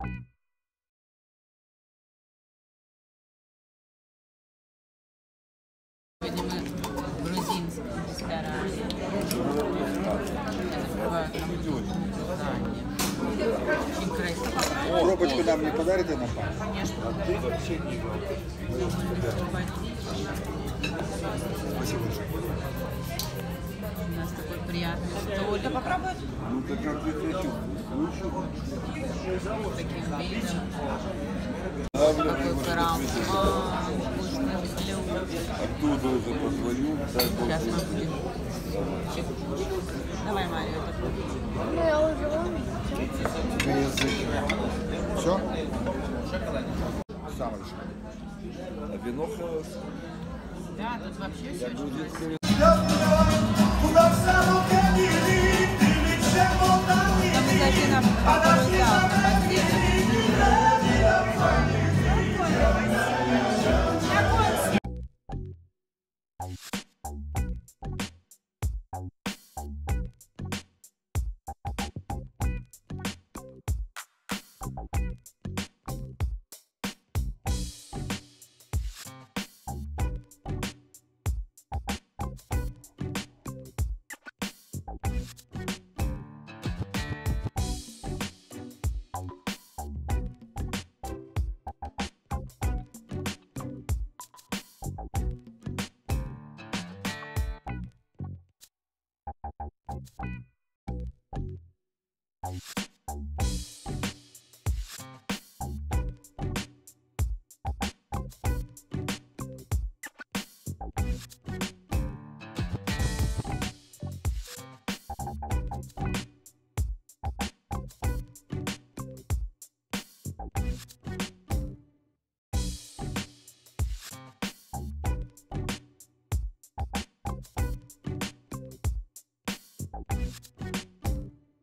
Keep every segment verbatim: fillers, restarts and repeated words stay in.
Сегодня мы в грузинском ресторане. Я закрываю здание. Очень красиво. Пробочку нам не подарите на память? Конечно. Спасибо большое. У нас такой приятный столик. Попробуй. Ну так как вы хотите? Таким видом. Какой храм. А, вкусный блюдо. Оттуда уже позвоню. Сейчас мы будем. Давай, Мария, Все? Сам решил. А вино хорошее. Да, тут вообще все очень красиво. Обязательно второй зал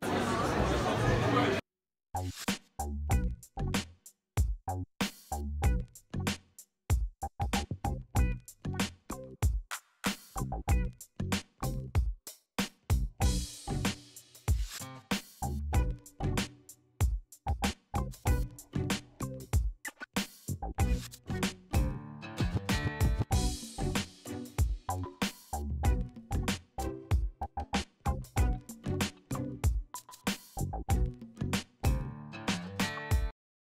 Thank you.